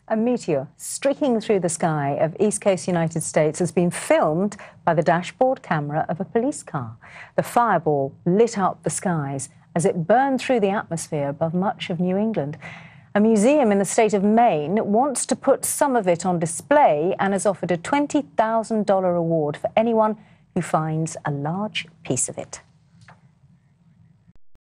A meteor streaking through the sky of East Coast United States has been filmed by the dashboard camera of a police car. The fireball lit up the skies as it burned through the atmosphere above much of New England. A museum in the state of Maine wants to put some of it on display and has offered a $20,000 reward for anyone who finds a large piece of it.